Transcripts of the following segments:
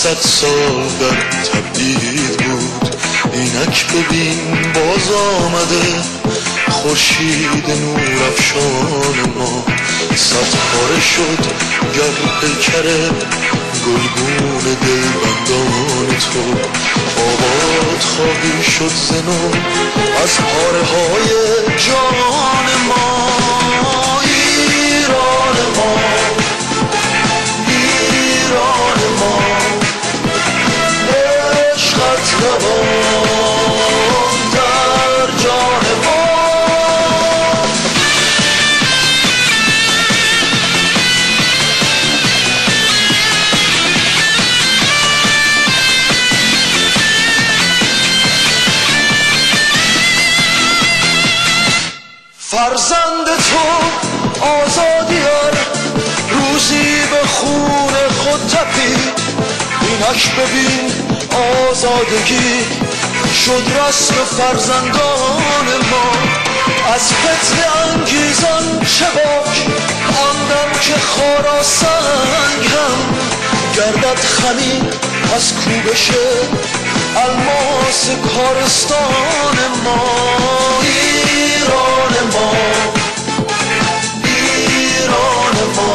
صد سال در تبعید بود، اینک ببین باز آمده خورشید نور افشان ما. صد پاره شد گر پیکر گلگون دلبندان تو، آباد خواهی شد ز نو از پاره های جان ما. ایران ما، ایران ما، عشقت روان در جان ما. فرزند تو آزادیار روزی به خون خود تپید، اینک ببین آزادگی شد رسم فرزندان ما. از فتنه انگیزان چه باک آن دم که خاراسنگ هم گردد خمیر از کوبش الماس کارستان ما. ایران ما، ایران ما،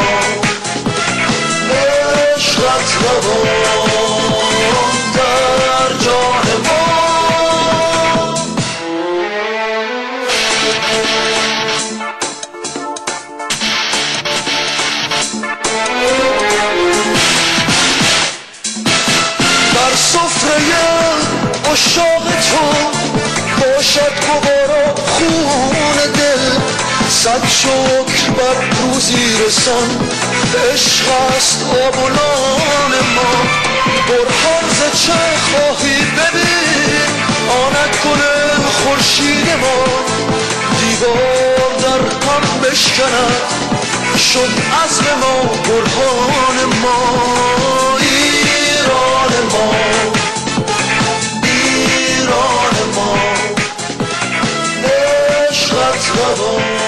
عشقت روان در جان ما. در سفره عشاق تو باشد گوارا خون دل، صد شکر بر روزی رسان عشق است آب و نان ما. برهان ز چه خواهی ببین آنک گل خورشید ما، دیوار در هم بشکند شد عزم ما برهان ما. ایران ما، ایران ما، عشقت روان